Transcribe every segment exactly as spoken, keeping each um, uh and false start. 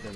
de los...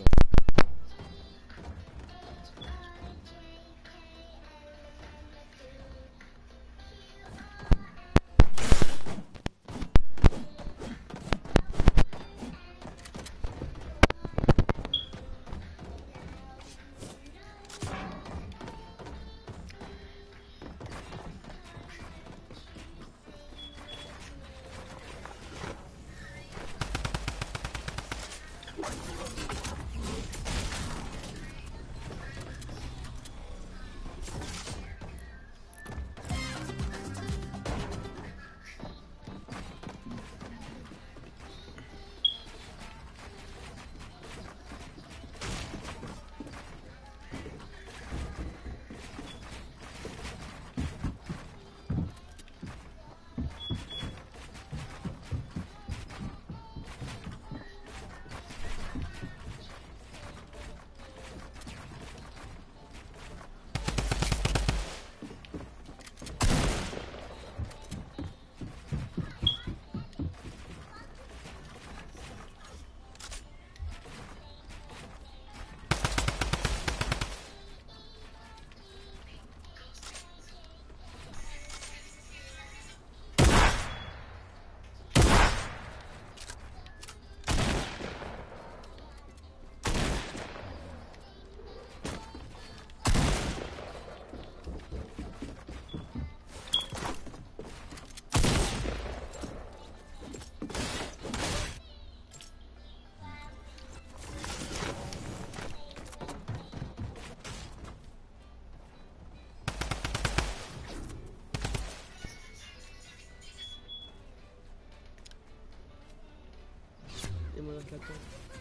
Dímelo, ratón.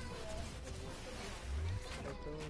Ratón.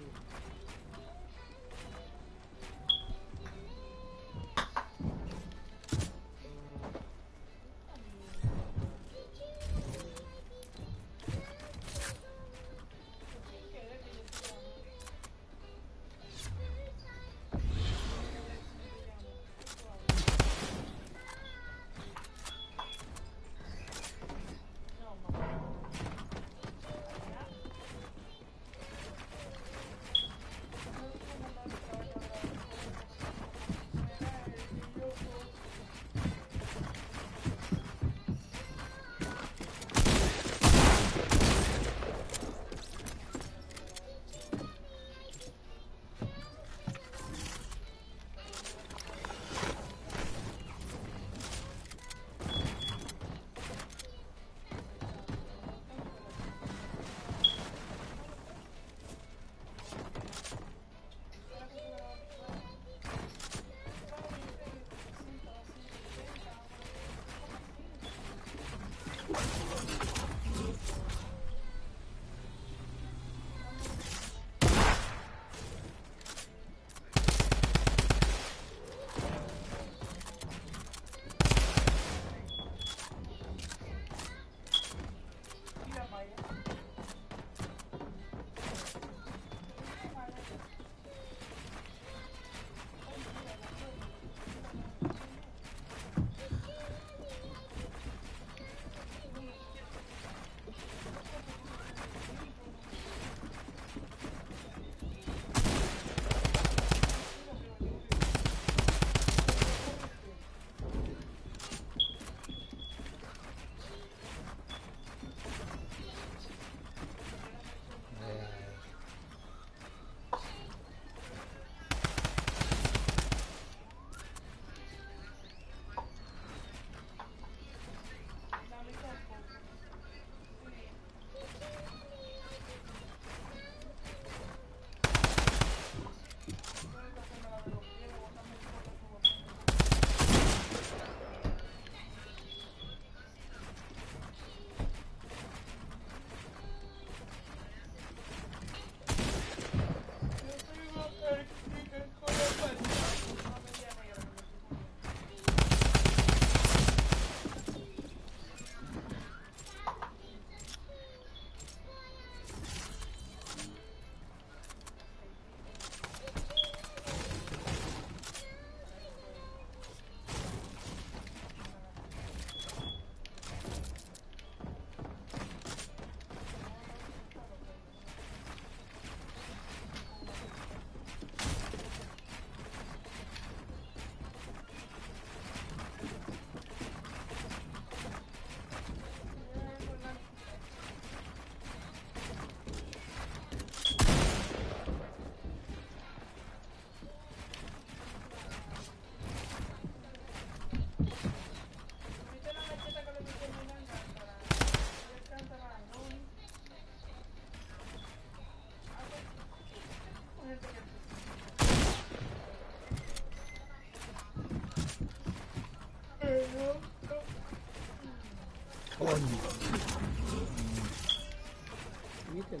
Coño. ¿Viste? No.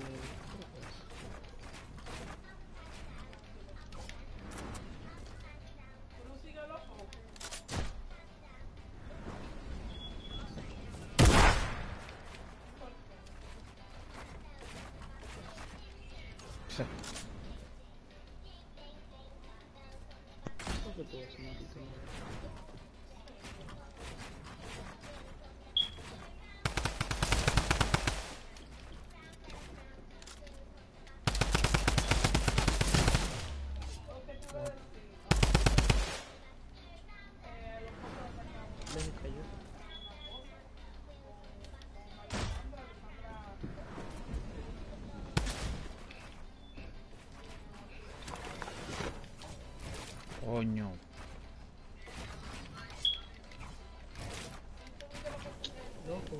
Sí. ¿Por qué puedo hacer un poquito más? ¿Ves? Cayó. Coño. Loco.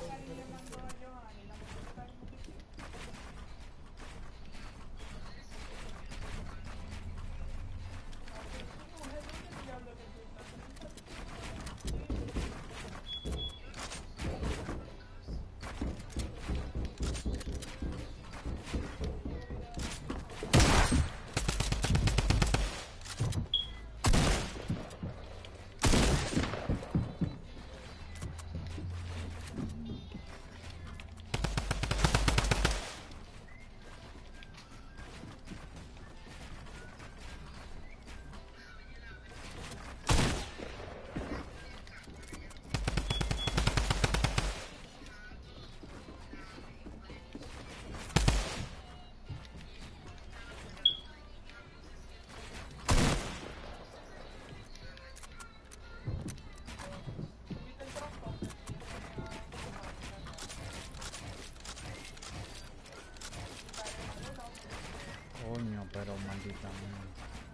Coño, pero maldita mía.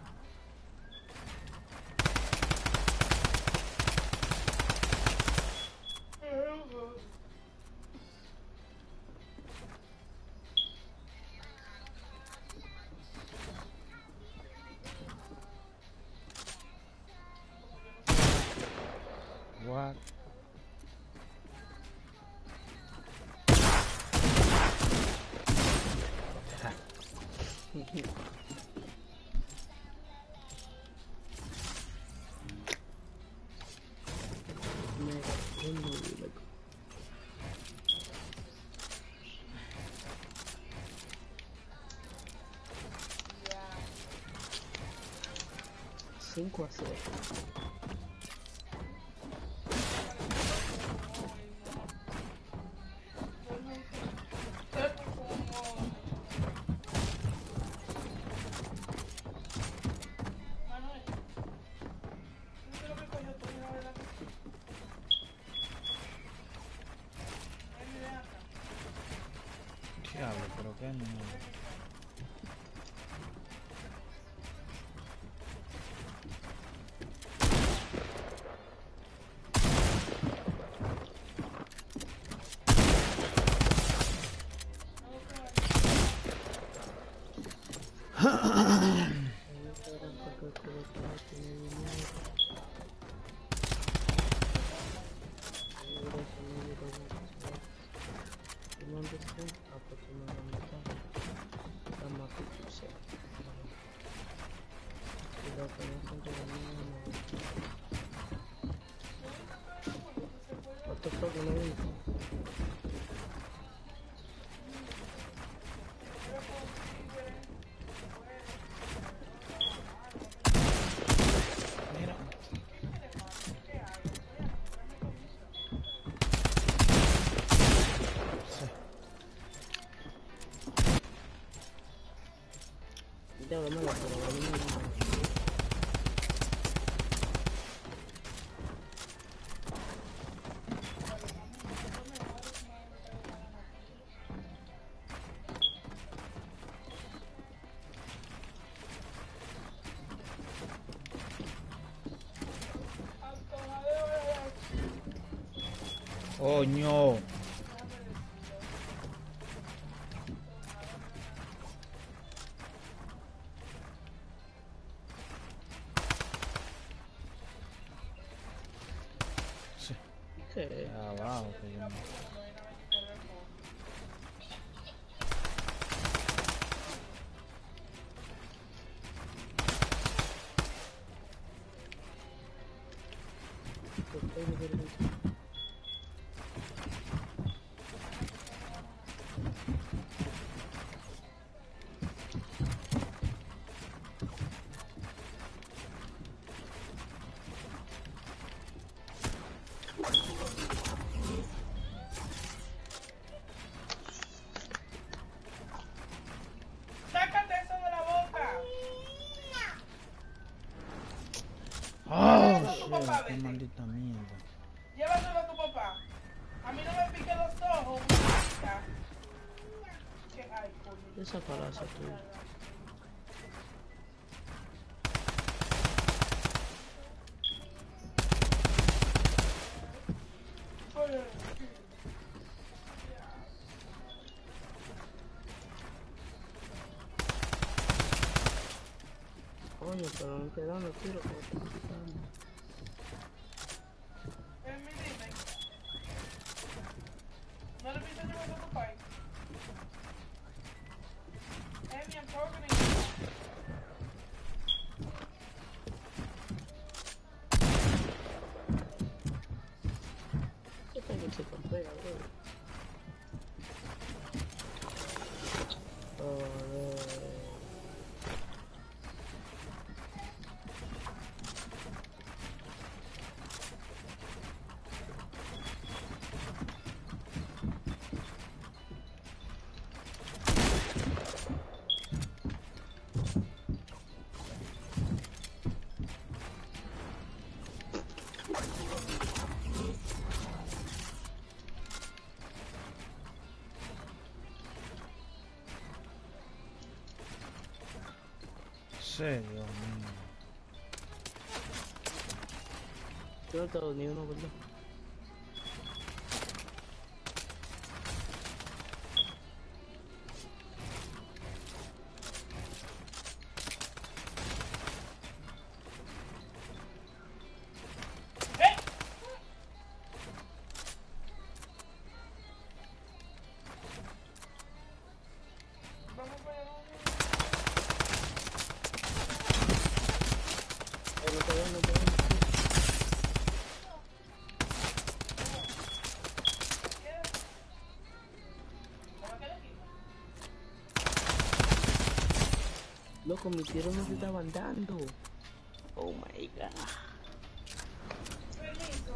What? Mega fondo, loco. cinco a cero. Diablo, pero qué no. What the fuck, no me Mira. Sí. Ya, dame la prueba, dame la prueba. Coño. Sí. ¿Qué? Abajo, que yo no. ¿Por qué no quiero decir? Sácate eso de la boca. ¡Oh, Llévaselo a tu papá, shit! ¡Qué vete. maldita mierda! Llévaselo a tu papá. A mí no me pique los ojos, muchachita. Que ay, coño. Esa palaza tuya. Oye, Coño, pero no te dan los tiros como te quitan. en mi dime. ¿No le viste llevar a tu papá? Emi, I'm talking to you. ¿Qué tal que se campea, bro? Joder. Sí, Dios mío. Yo no te doy ni uno, ¿verdad? ¡Eh! Vamos para allá, vamos. Eh, no te doy, no te doy. ¿Qué? ¿Cómo queda aquí? Loco, mis tiros no se estaban dando. Oh my god. Permiso.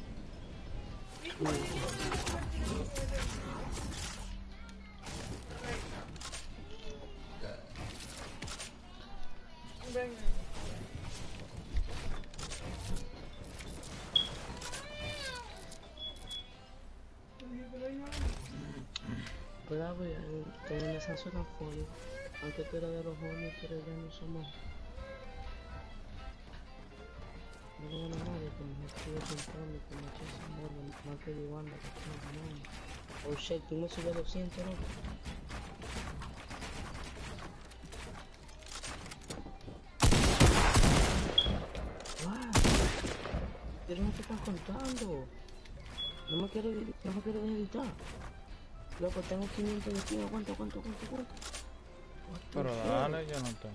Venga. Pero a ver, en esa zona folio, aunque tú eras de los jóvenes, pero ya no somos. No le gana a nadie, como me estuve comprando, como que se mueve, más que Uganda, que está ganando. Oh shit, tú me subes doscientos, ¿no? Wow, pero no te están contando. No me quiero, no me quiero editar. Loco, tengo quinientos de tiro, ¿cuánto, cuánto, cuánto, cuánto? What the Pero fuck? dale, yo no tengo.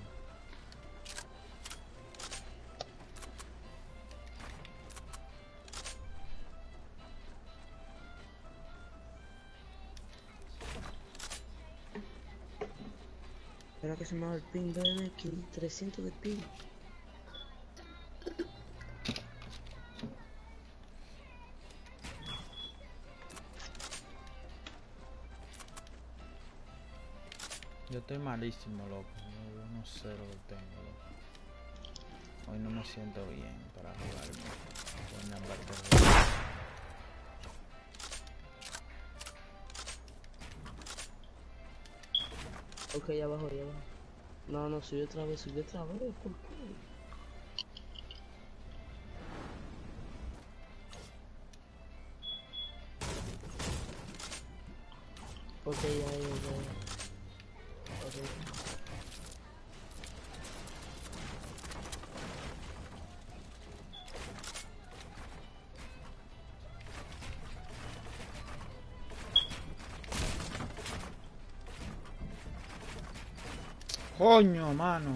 Espera que se me va el ping, bebé, que trescientos de ping. Yo estoy malísimo, loco. Yo, yo no sé lo que tengo, loco. Hoy no me siento bien para jugar. Voy a andar perdiendo. Ok, ya abajo, ya abajo. No, no, subí otra vez, subí otra vez, ¿por qué? Ok, ya, ya, ya. Ok. Coño, mano.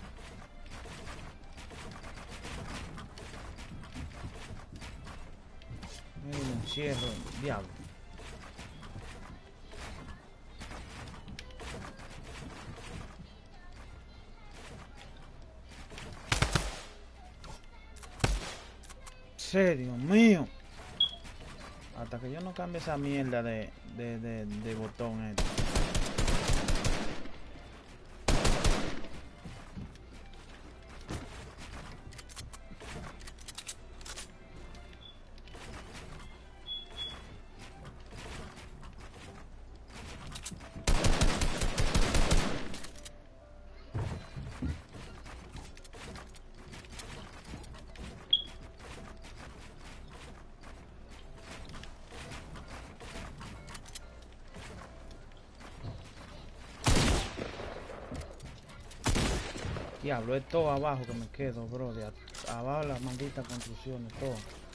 Me encierro, diablo. Serio mío. Hasta que yo no cambie esa mierda de, de, de, de botón este. Diablo, es todo abajo que me quedo, bro. De a- abajo las malditas construcciones, todo.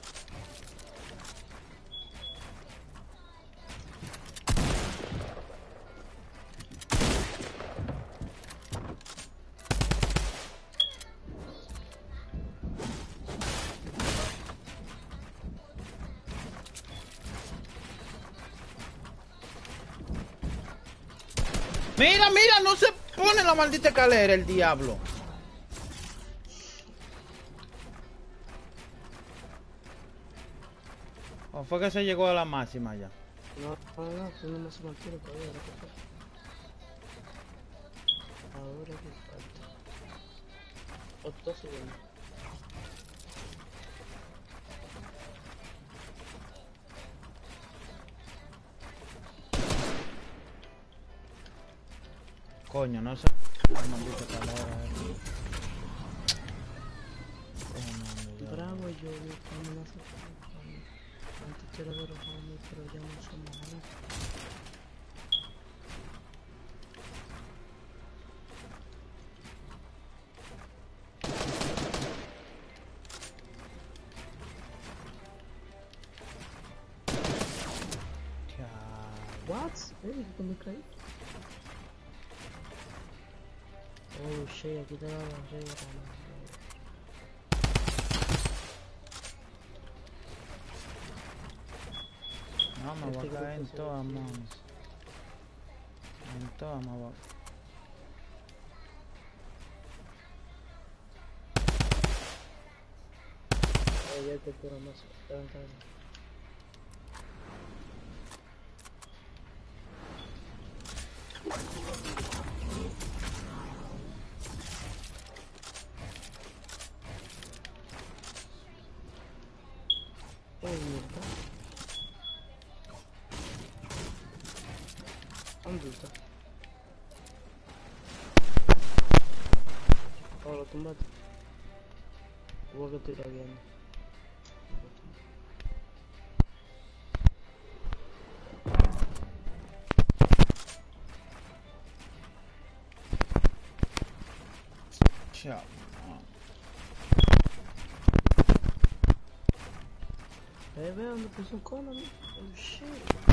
Mira, mira, no se pone la maldita escalera el diablo. ¿O fue que se llegó a la máxima ya? No, no, no, pues no me se mantiene todavía. ¿Qué pasa? Ahora que falta. Otro segundo. Coño, no sé. La maldita escalera. eh. Coño, ya. Bravo, yo vi que amenaza con antiterror, homie, pero ya no somos amigos. Ya. What? Baby, que me caí. Oh shit, aquí te va la regla, man. No, me voy a caer en todas, manos. manos. En todas me voy a... Oh, ya te puro más. Espera, espera. Oh, mierda. ¿Dónde está? Oh, lo tumbaste. Igual que estoy lagueando. Chao. Eh, ve dónde puso un cono, ¿no? Oh shit.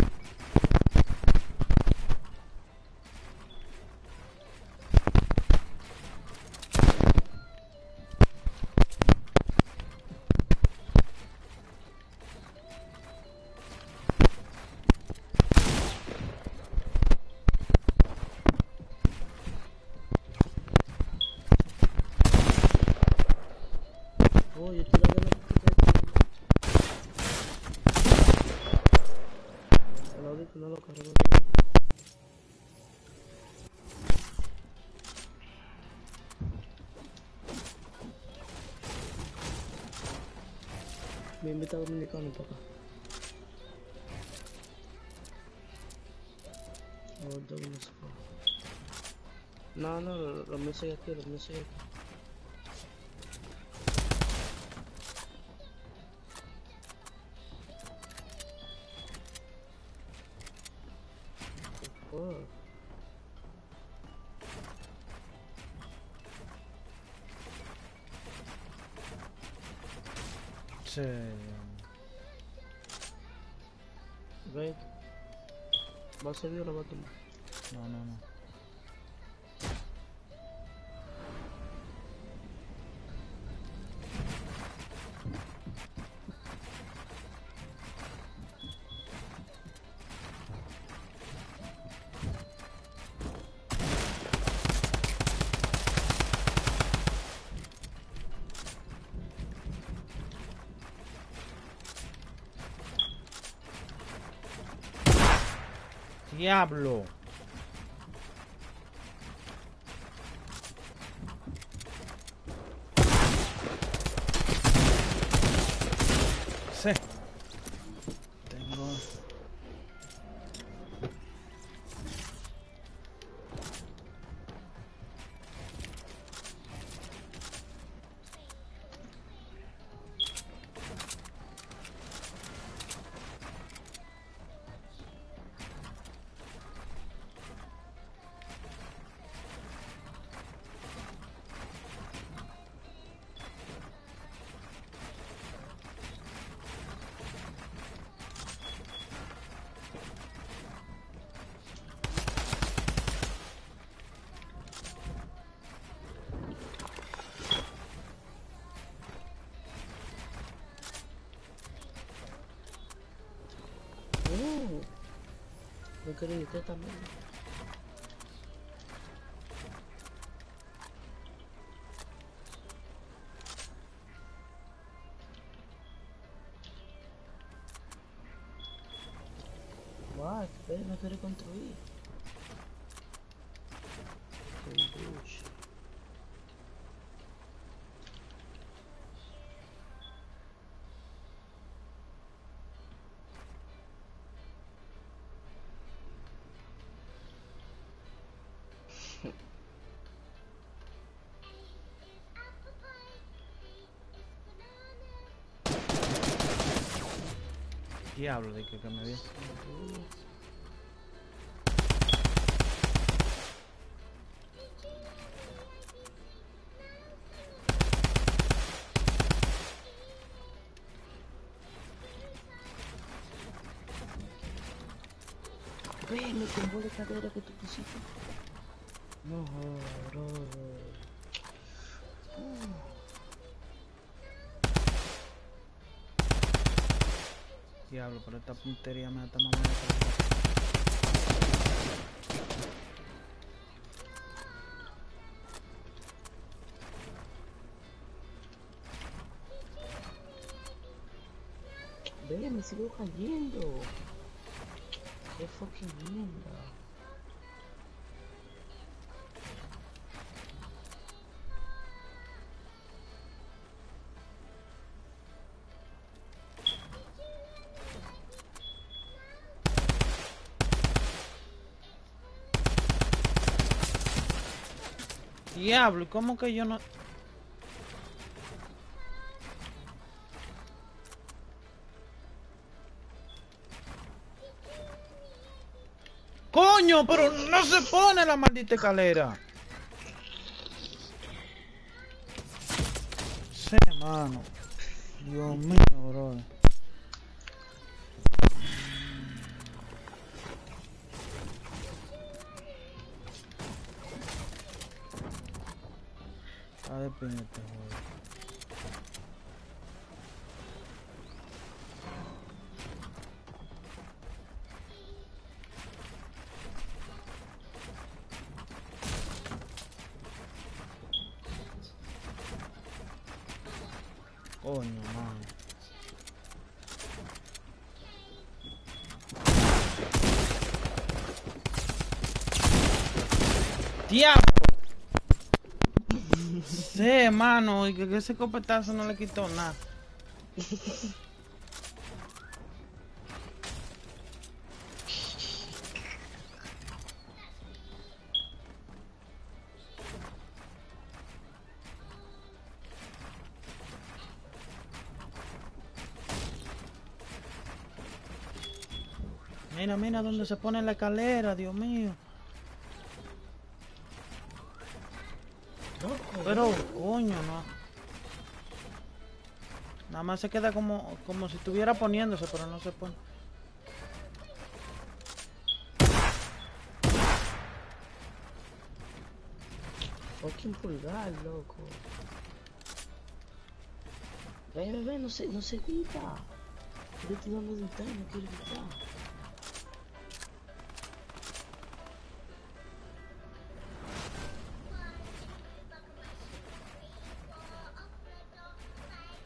Oh, yo estoy lagueando porque el audífono lo cargo. Me invita a Dominicano para acá. Oh, doble squad. No, no, lo, lo mío sigue aquí, lo mío sigue aquí. Oh, Sí. ve. ¿Va a servir o lo va a tomar? No, no, no. Diablo. Sí. Tengo... Oh, yo quería ir usted también. What? Pero no quiere construir. Qué bullshit. Diablo, de que, que me dio. Ve, me tumbó la cadera que tú pusiste. No, bro. Diablo, pero esta puntería me está mamando. Ve, me sigo cayendo. Qué fucking mierda. Diablo, ¿cómo que yo no...? ¡Coño! Pero no se pone la maldita escalera. Sí, mano. Dios mío, bro. A ver, pin este juego. Coño, mano. ¡Diablo! Sí, mano, y que, que ese copetazo no le quitó nada. Mira, mira dónde se pone la escalera, Dios mío. Pero, coño, no. Nada más se queda como, como si estuviera poniéndose, pero no se pone. Fucking pulgar, loco. Ve, ve, ve, no se, no se quita. Yo estoy dando de editar, no quiero editar.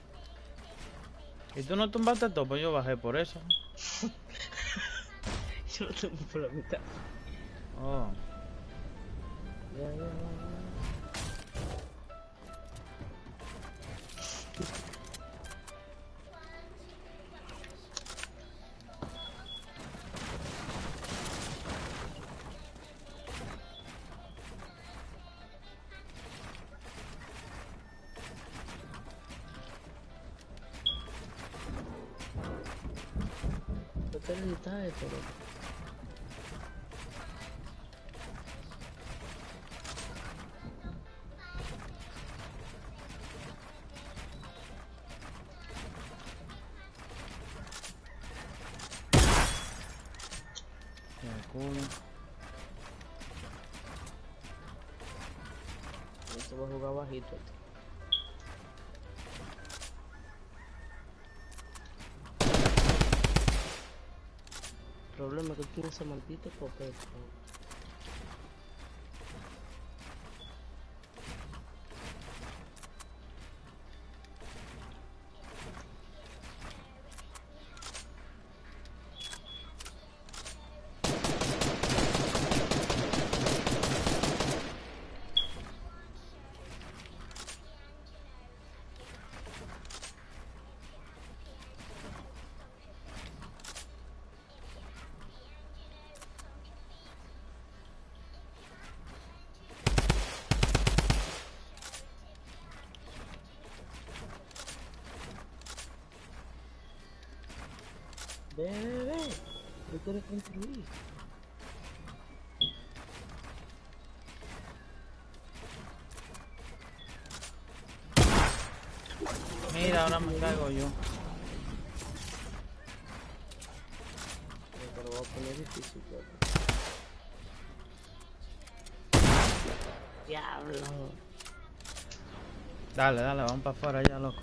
Y tú no tumbaste todo, pues yo bajé por eso. Yo lo tengo por la mitad. Oh. Ya, ya, ya, ya. ¿Por qué necesitas esto, loco? El culo. Esto va a jugar bajito. Esto. El problema es que tiene ese maldito papel. Ve, ve, ve. Yo quiero construir. Mira, ahora me caigo yo. Te lo voy a poner difícil, loco. Diablo. Dale, dale, vamos para afuera ya, loco.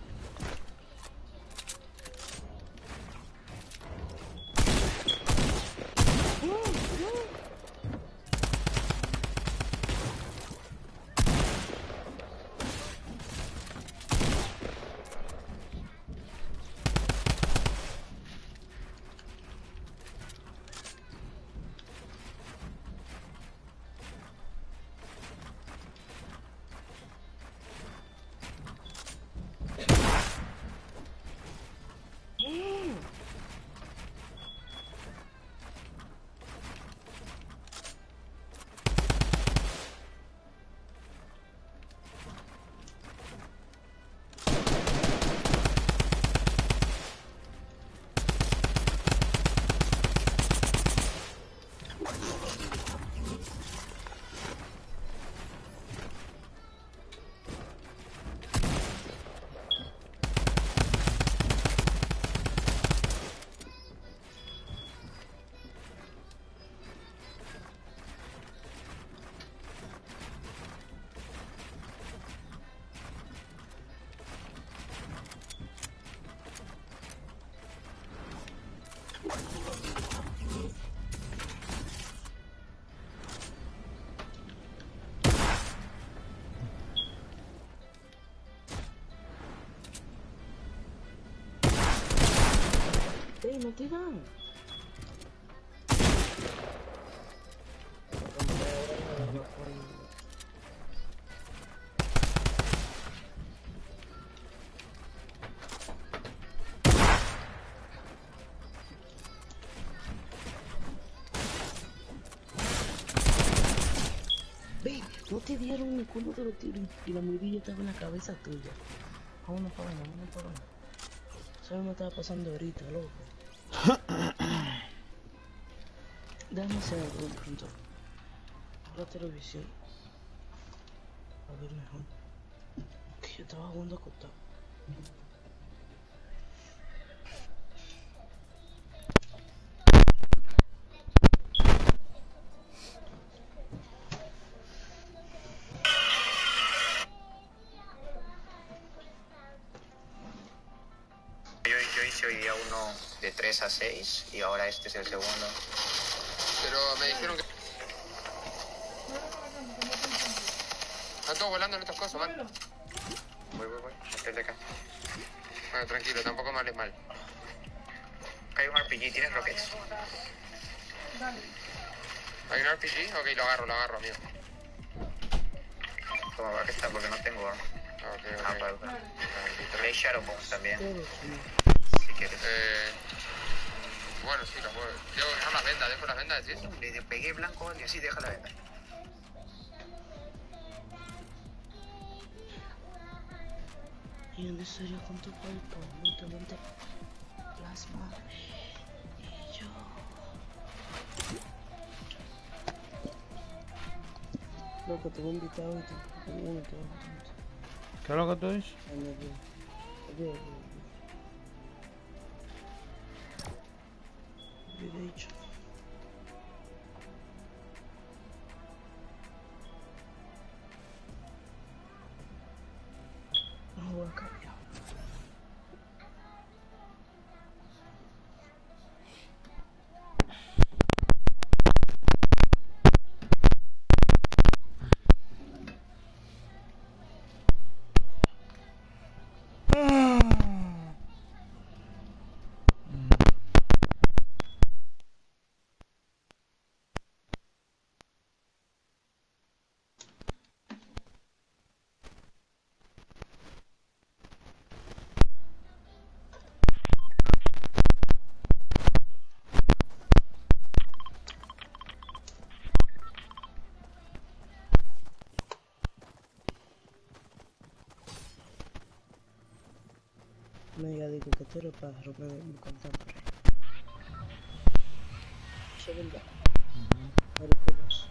Ey, no te dan. Ve, no te dieron ni cuando te lo tiro y la mirilla estaba en la cabeza tuya. Vámonos para uno, vámonos para uno. Eso me estaba pasando ahorita, loco. Déjame hacer algo de pronto. La televisión. A ver mejor. Que yo estaba jugando acostado. Yo, yo hice hoy día uno de tres a seis y ahora este es el segundo. Pero me dijeron que... Están todos volando en estas cosas, ¿vale? Voy, voy, voy. Desde acá. Bueno, tranquilo, tampoco mal es mal. Hay un R P G, ¿tienes rockets? Dale. ¿Hay un R P G? Ok, lo agarro, lo agarro, amigo. Toma, va, que está, porque no tengo... Ah, ok, ok. Ah, para, para. Hay Shadow Bones también. Si quieres. Eh... Bueno, sí, lo puedo. Dejo dejar las vendas, dejo las vendas, ¿sí? Le pegué blanco y así deja la venda. Y en serio con tu cuerpo, lentamente plasma y yo. Loco, te voy a invitar hoy, te voy a invitar hoy. ¿Qué es lo que tú dices? Ayer, ayer, ayer, he dicho. No voy a cambiar. Me diga, digo que tú eres pájaro, me voy a contar por ahí. Eso es verdad. Mariconas.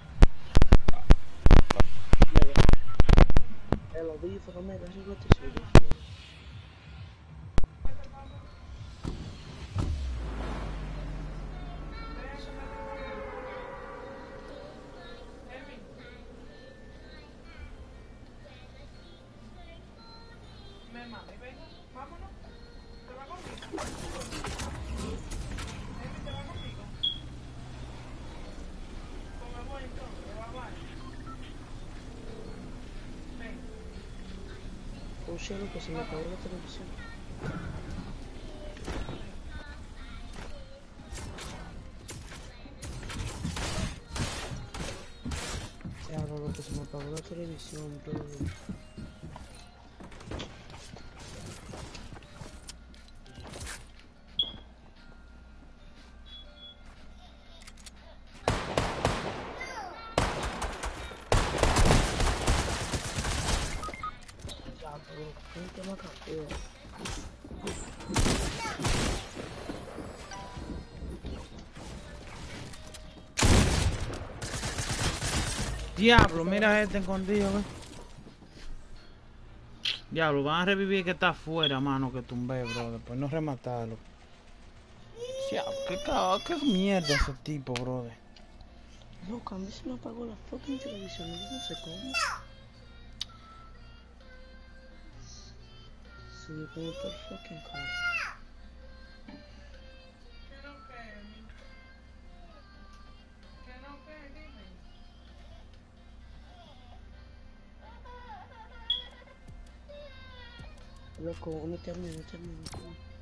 Mega. El ovillo fue mega, eso es lo que soy yo. Ven, mami, ven. Vámonos. ¿Te va conmigo? Emi, ¿te va conmigo? Pues me voy entonces, va, va. Ven. Un cielo que se me apagó la televisión. Claro, lo que se me apagó la televisión, bro. Ya, bro, ¿qué te va a caer? Diablo, mira este escondido, ¿ves? Diablo, van a revivir que está afuera, mano, que tumbé, bro. Después no rematarlo. Diablo, qué, ca- qué mierda ese tipo, brother. Loco, a mí se me apagó la fucking televisión, yo no sé cómo. Se me pegó por fucking car. ¿Qué no que, Emi? ¿Qué no que? Dime. Loco, no termino, no termino.